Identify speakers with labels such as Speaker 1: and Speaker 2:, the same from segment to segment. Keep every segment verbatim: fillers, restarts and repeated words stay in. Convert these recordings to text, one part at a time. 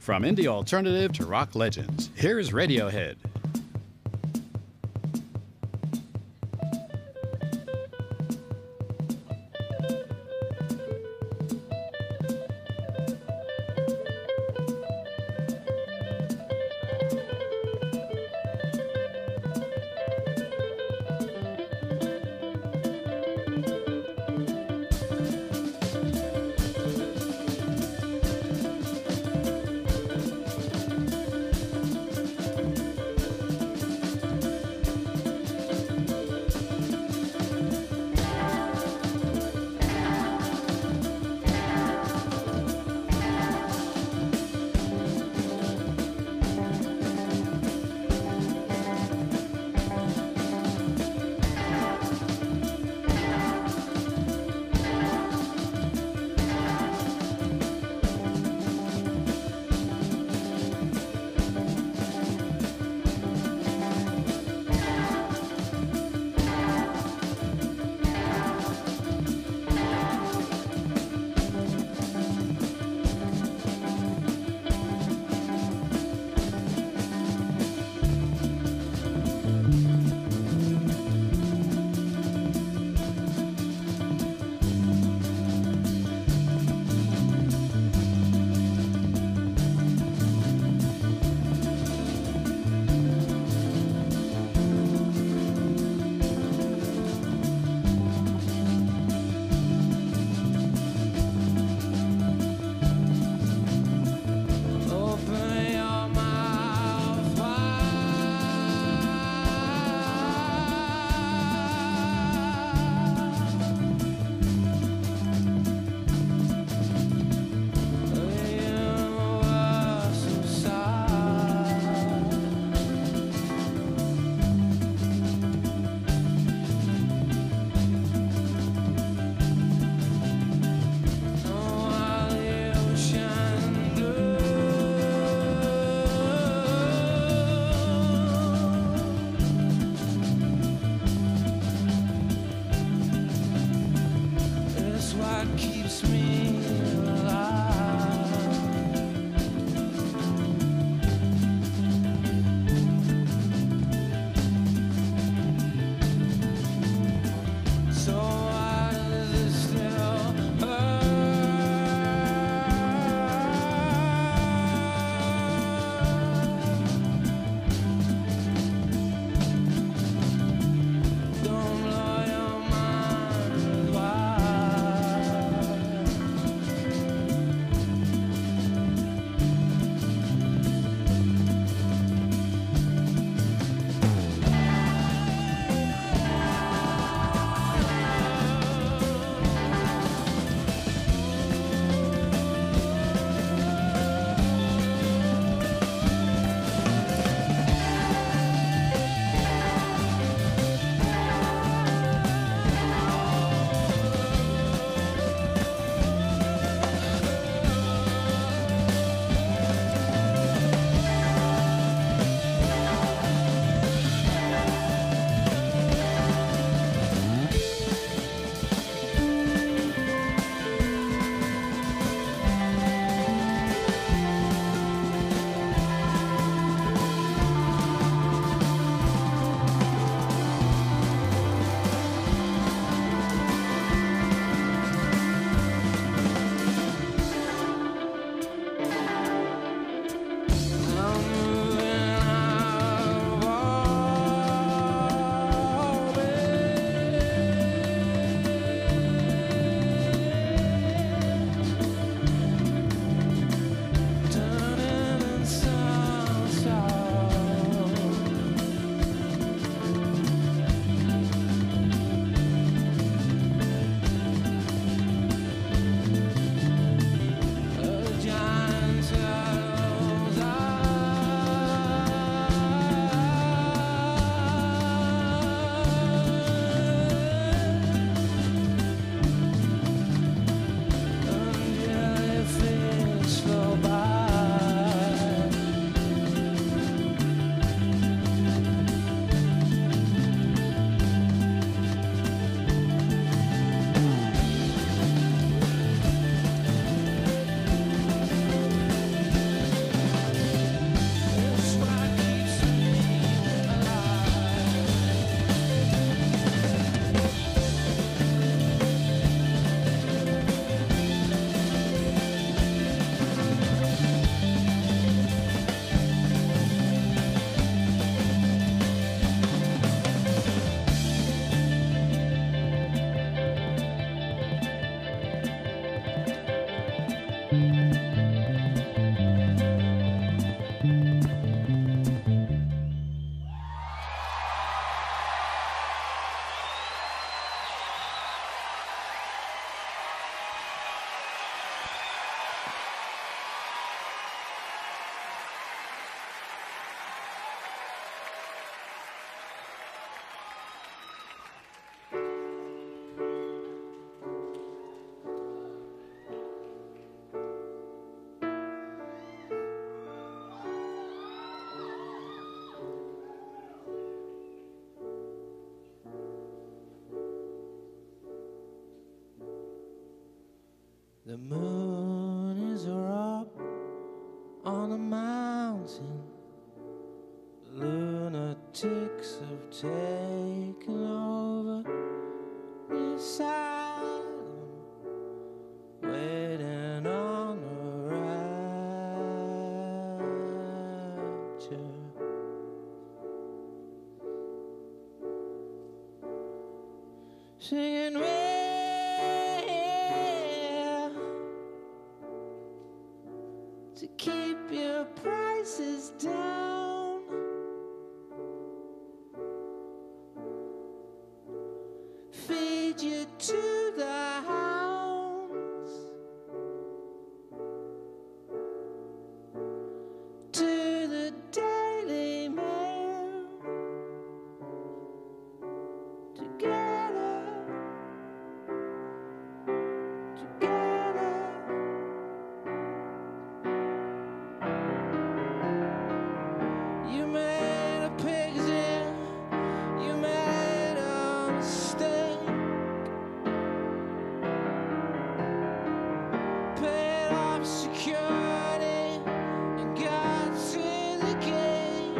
Speaker 1: From indie alternative to rock legends, here's Radiohead.
Speaker 2: The moon is up on a mountain. Lunatics have taken over the asylum, waiting on a rapture. Singing to keep your prices down. Feed you to the hounds, to the Daily Mail. Together, together. You made a pig's ear, you made a mistake. Paid off security and got to the gate.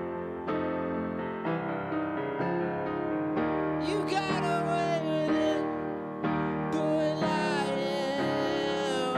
Speaker 2: You got away with it, but we're lying.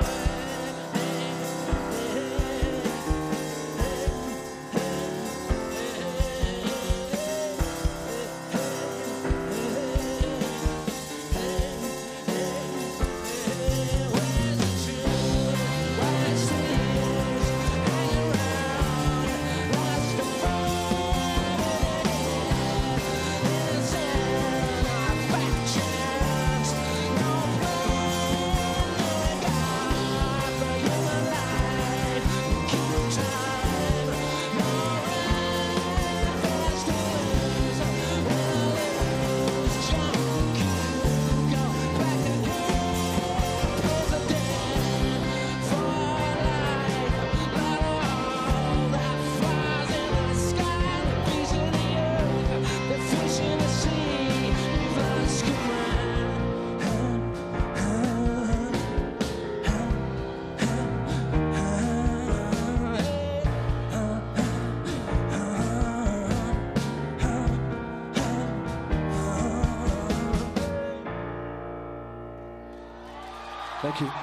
Speaker 2: Thank you.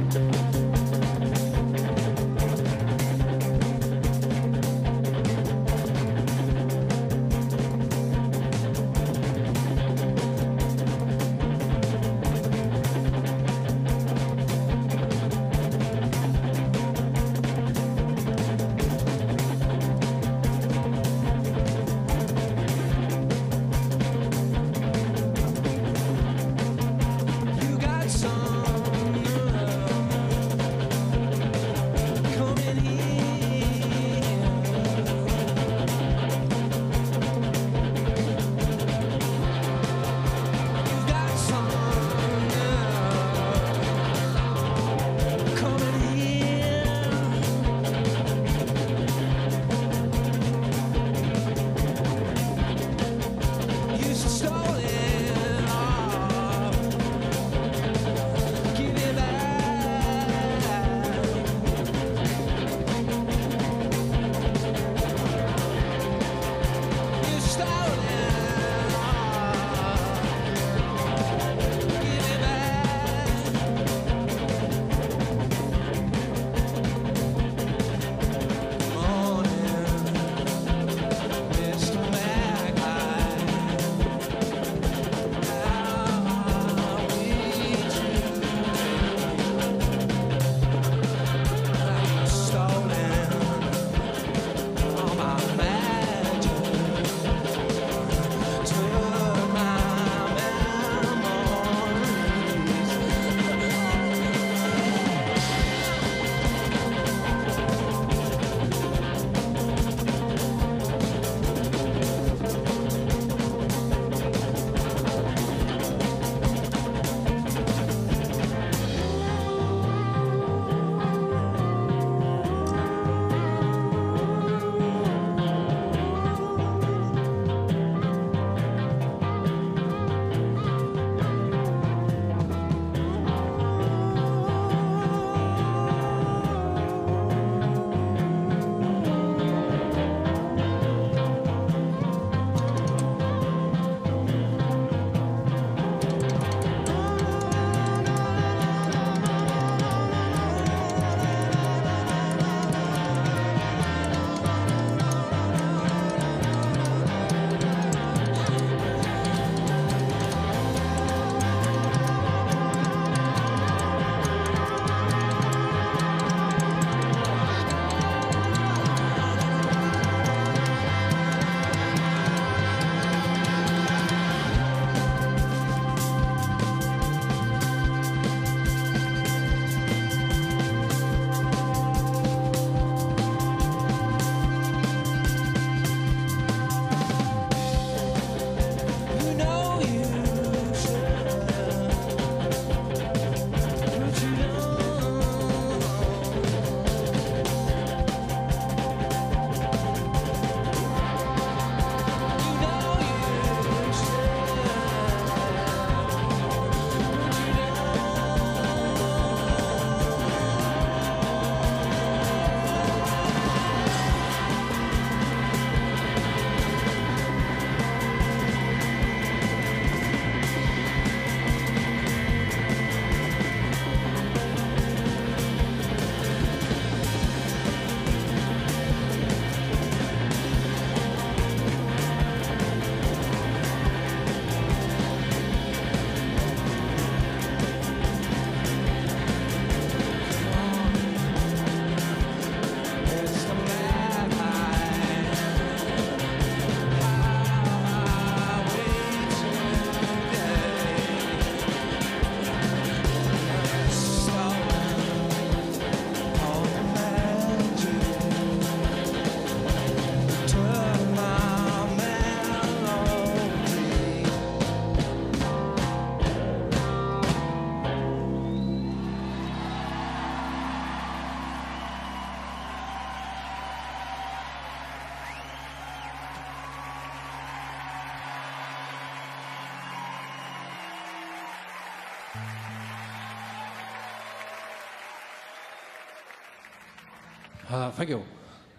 Speaker 2: Uh, thank you.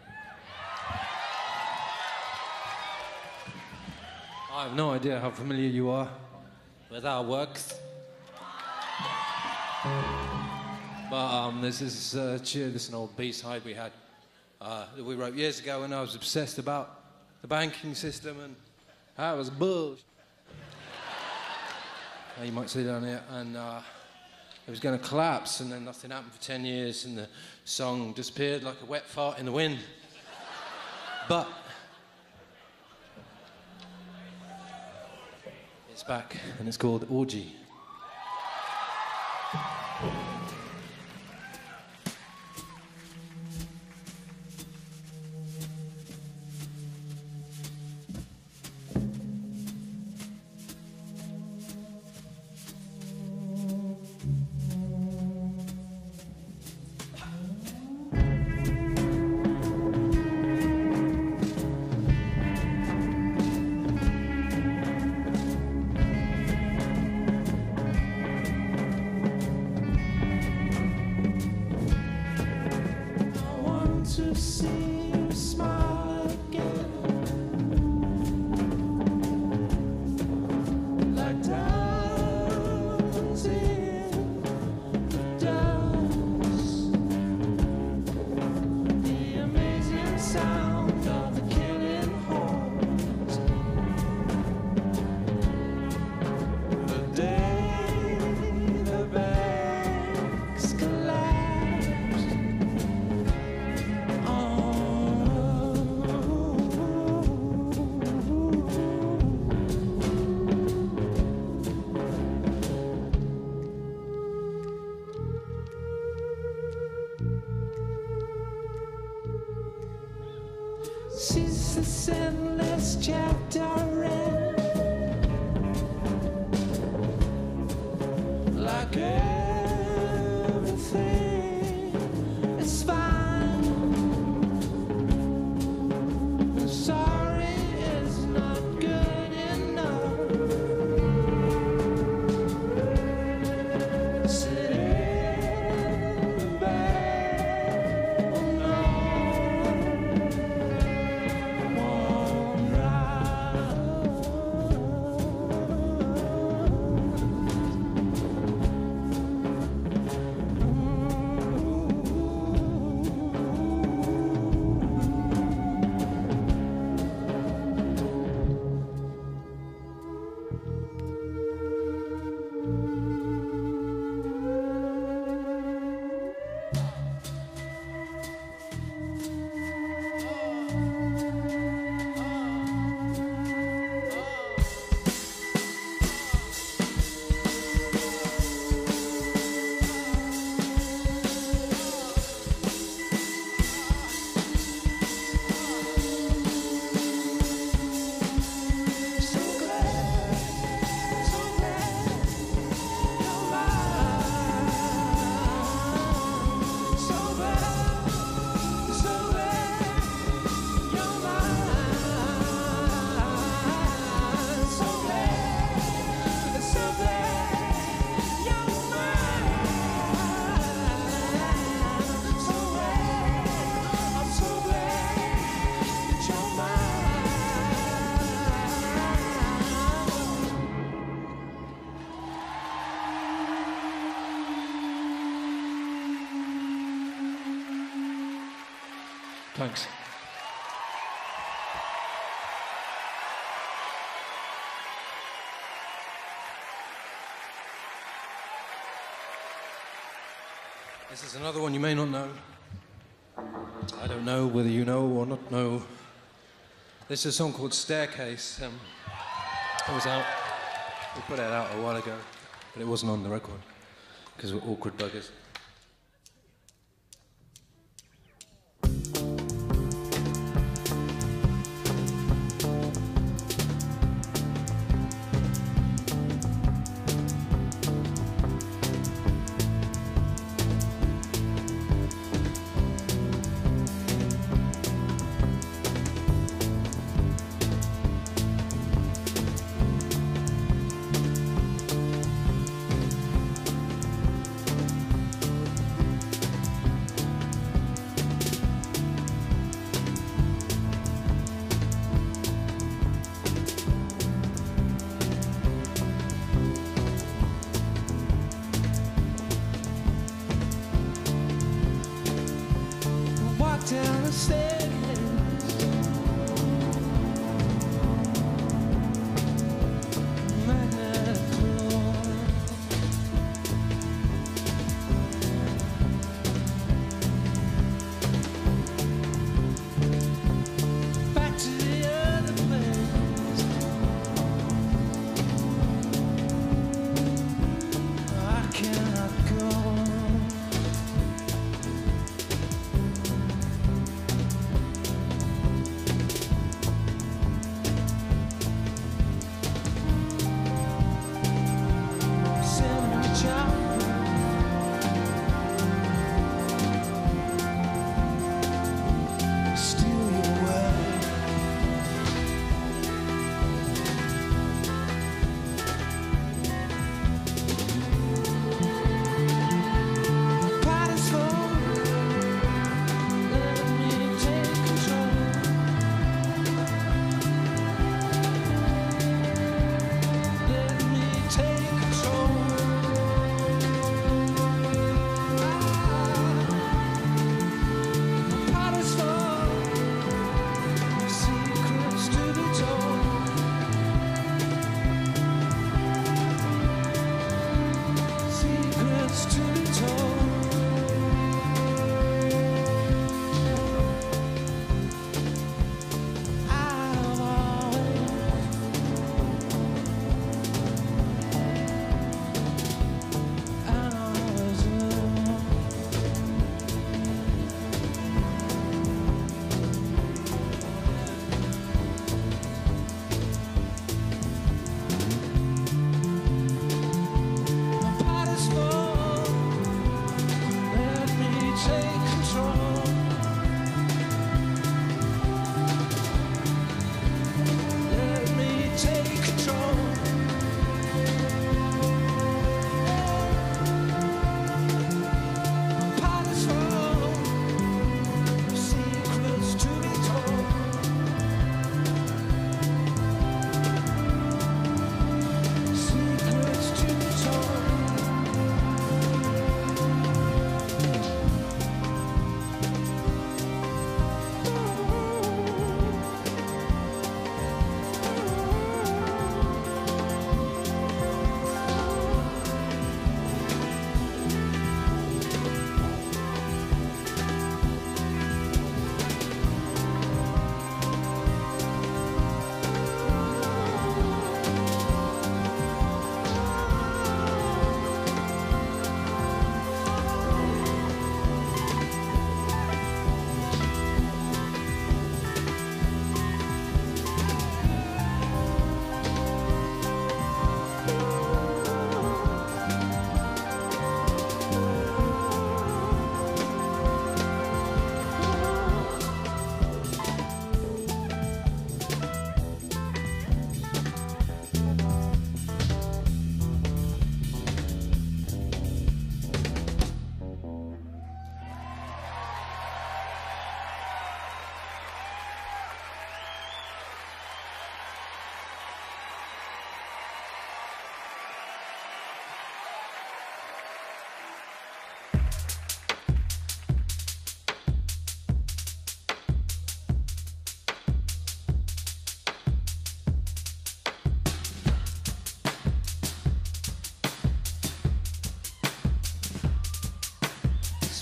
Speaker 2: I have no idea how familiar you are with our works. But um, this is uh, cheer, this is an old B-side we had uh, that we wrote years ago when I was obsessed about the banking system and how it was bullshit. uh, you might see down here, and uh, it was going to collapse, and then nothing happened for ten years, and the song disappeared like a wet fart in the wind. But it's back, and it's called Orgy.
Speaker 3: To see you smile again, like diamonds in the dust. The amazing sound of the killing horns. The day the banks collapse. Since this endless chapter ends, like everything is fine, and sorry is not good enough. Sitting back, oh no.
Speaker 2: Thanks. This is another one you may not know. I don't know whether you know or not know. This is a song called Staircase. Um, it was out. We put it out a while ago, but it wasn't on the record because we're awkward buggers.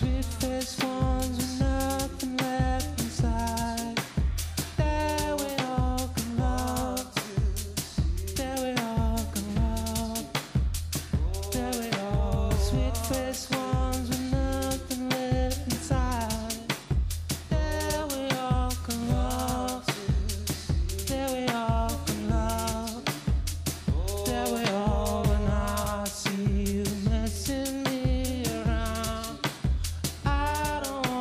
Speaker 3: Sweet-faced ones with nothing left inside. There we all can love. There we all can love. There we all. Sweet-faced ones with nothing left inside. There we all can love. There we all can love. There we all. When I see you messing me around, I don't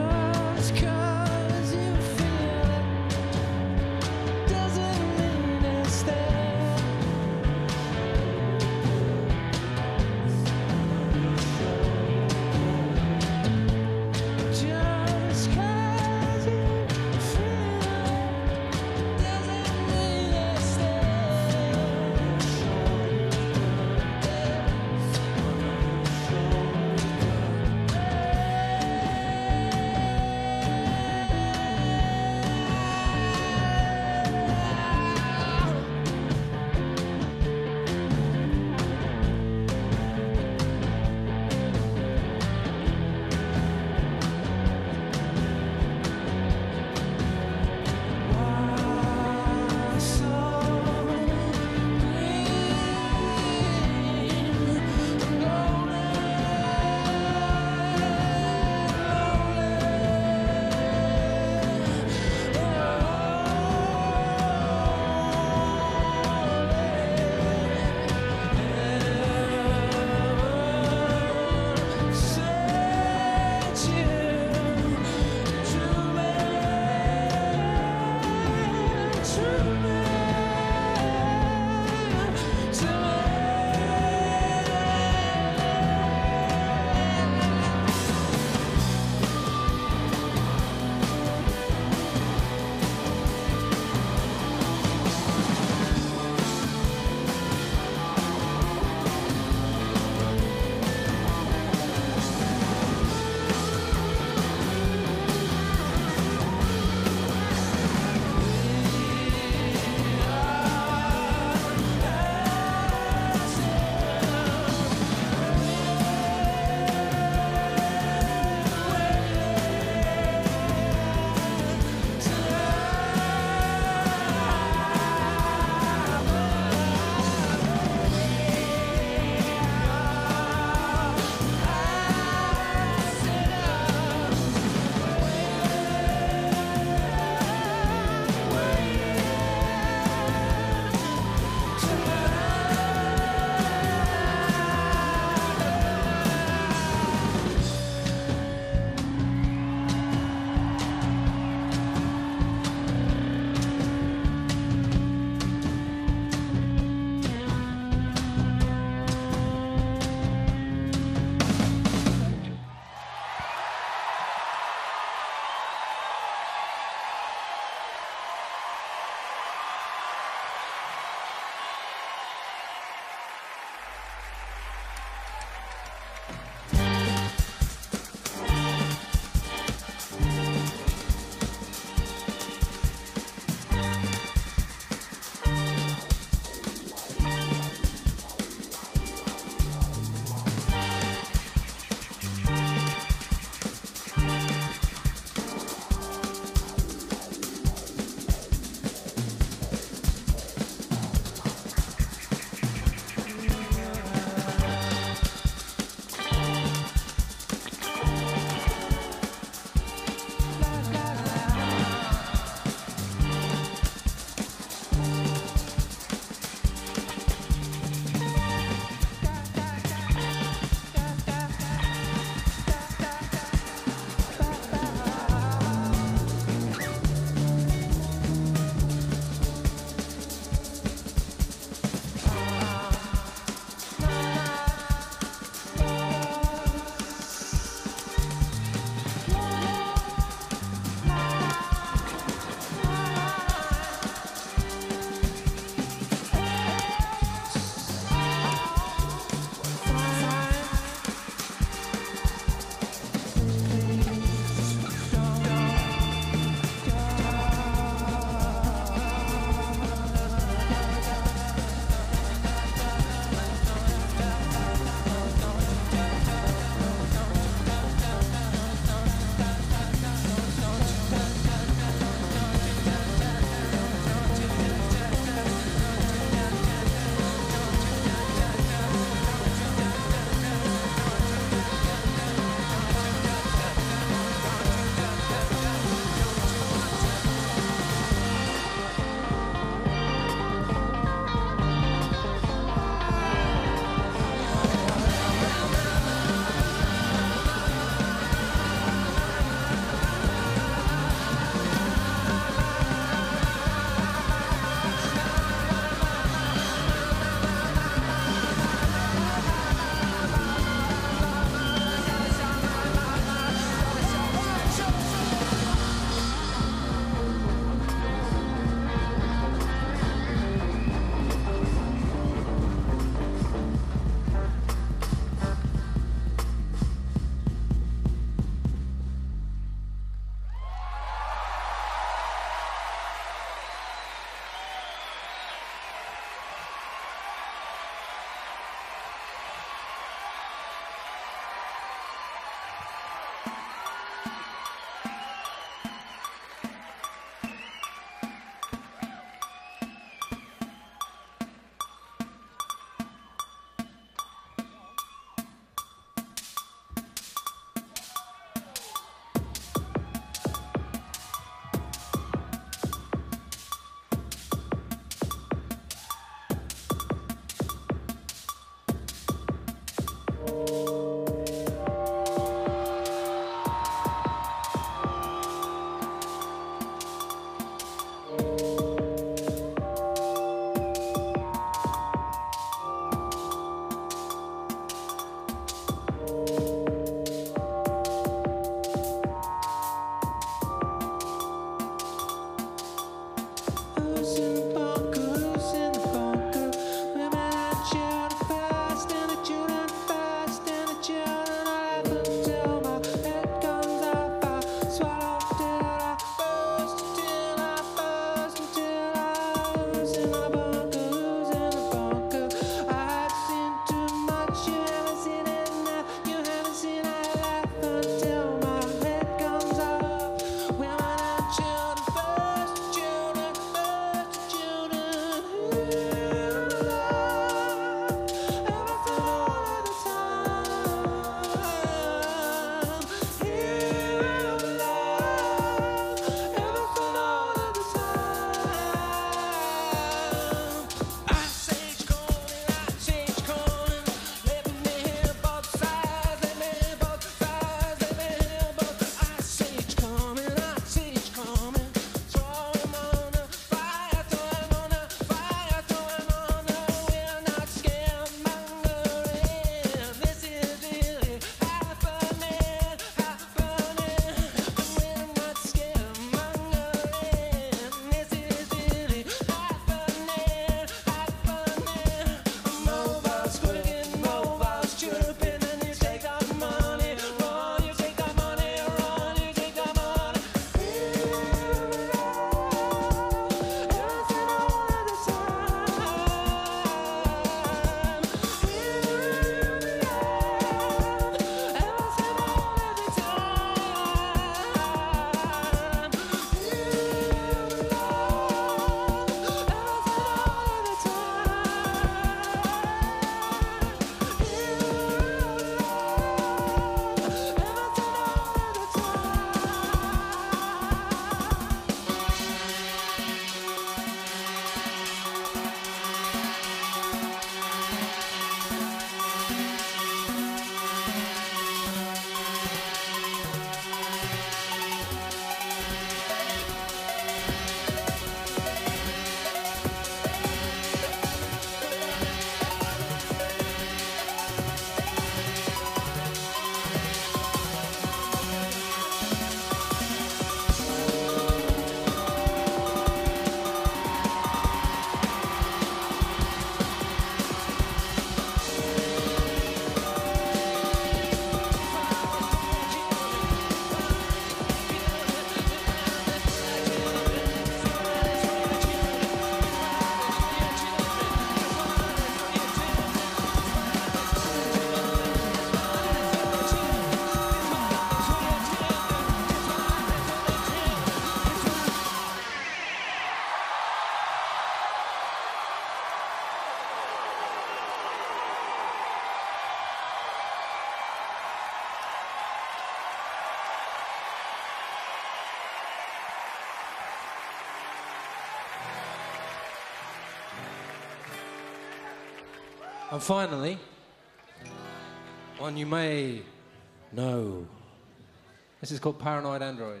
Speaker 2: And finally, one you may know. This is called Paranoid Android.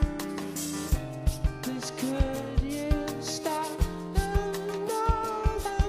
Speaker 3: Please could you stop and know that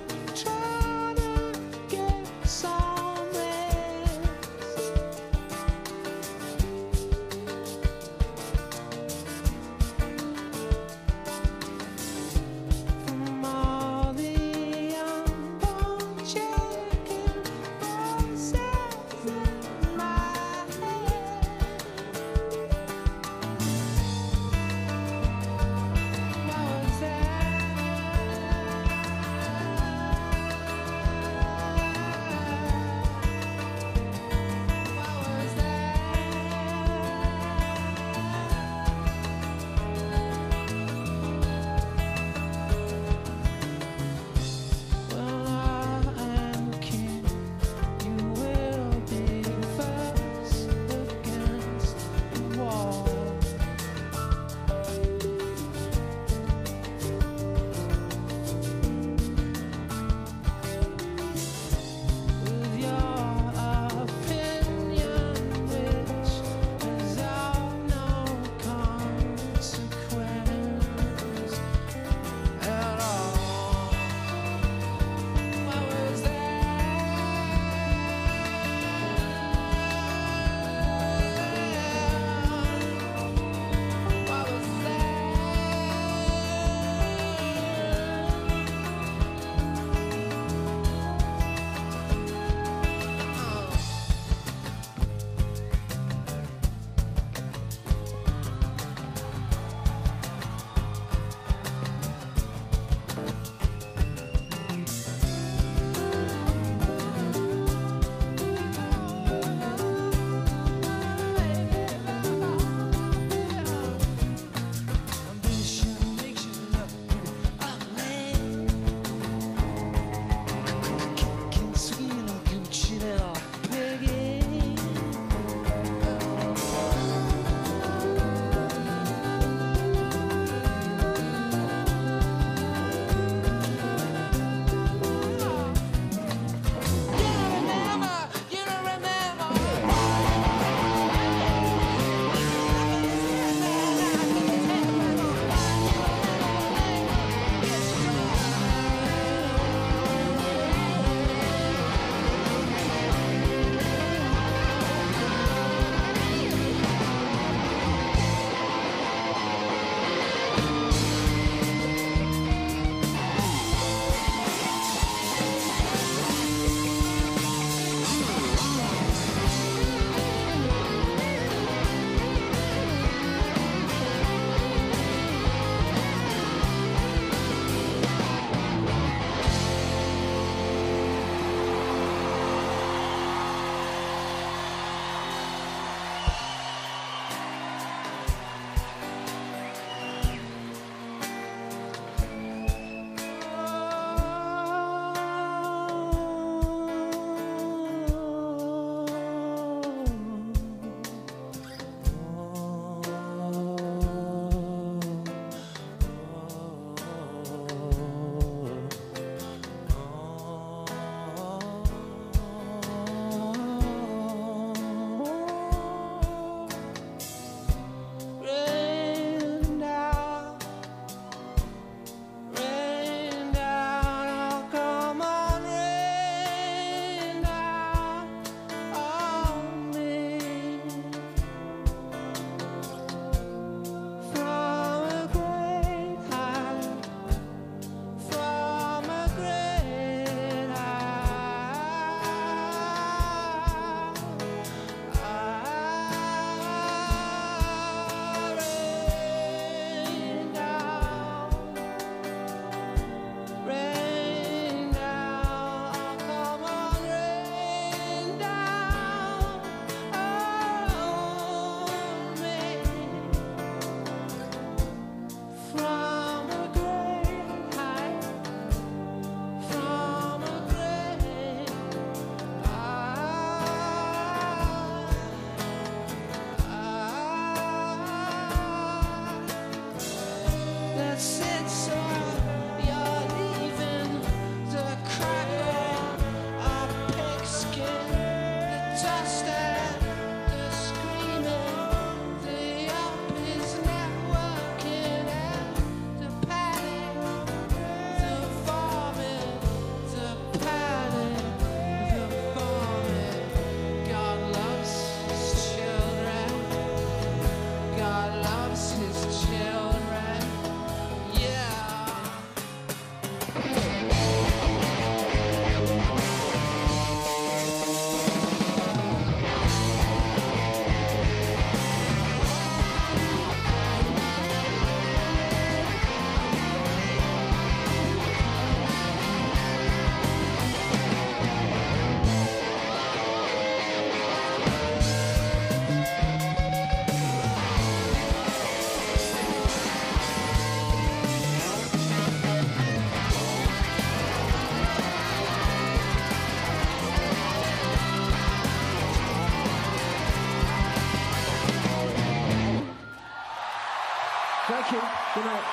Speaker 3: Thank you. Good night.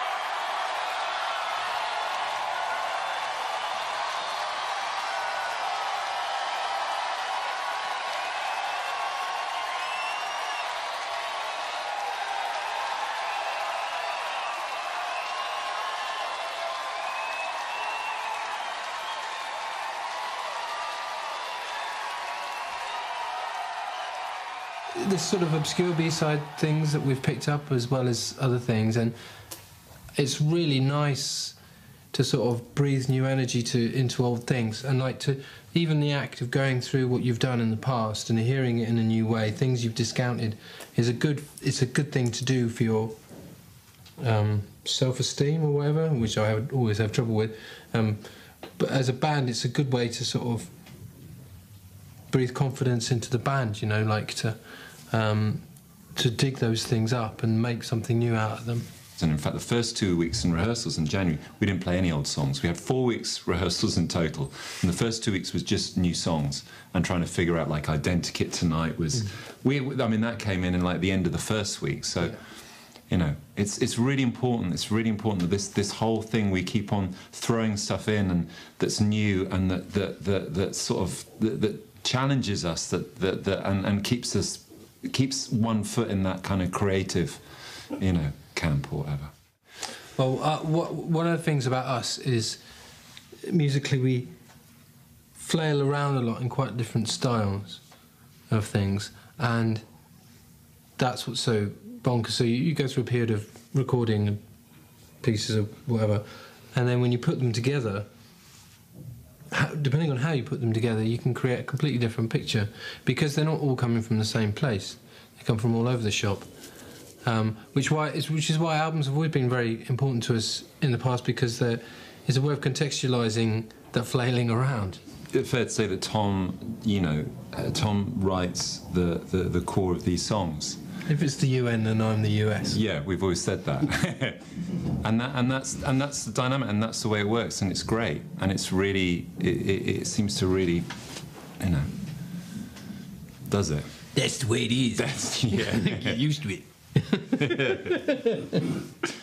Speaker 3: This sort of obscure B-side things that we've picked up as well as other things, and it's really nice to sort of breathe new energy to into old things, and like to even the act of going through what you've done in the past and hearing it in a new way, things you've discounted, is a good it's a good thing to do for your um, self-esteem or whatever, which I would always have trouble with. Um, but as a band, it's a good way to sort of breathe confidence into the band, you know, like to um, to dig those things up and make something new out of them.
Speaker 4: And in fact, the first two weeks in rehearsals in January, we didn't play any old songs. We had four weeks rehearsals in total, and the first two weeks was just new songs and trying to figure out, like, Identikit Tonight was... Mm. we. I mean, that came in in, like, the end of the first week, so... Yeah. You know, it's it's really important. It's really important that this this whole thing, we keep on throwing stuff in and that's new and that that that, that sort of that, that challenges us, that that, that and, and keeps us keeps one foot in that kind of creative, you know, camp or whatever.
Speaker 3: Well, uh, what, one of the things about us is musically we flail around a lot in quite different styles of things, and that's what's so bonkers. So you, you go through a period of recording pieces of whatever, and then when you put them together, how, depending on how you put them together, you can create a completely different picture, because they're not all coming from the same place. They come from all over the shop. Um, which why is which is why albums have always been very important to us in the past, because there is a way of contextualising that flailing around.
Speaker 4: It's fair to say that Tom, you know, uh, Tom writes the, the the core of these songs.
Speaker 3: If it's the U N, then I'm the U S.
Speaker 4: Yeah, we've always said that, and that and that's and that's the dynamic, and that's the way it works, and it's great, and it's really it, it, it seems to really, you know, does it?
Speaker 3: That's the way it is.
Speaker 4: That's yeah.
Speaker 3: Get used to it.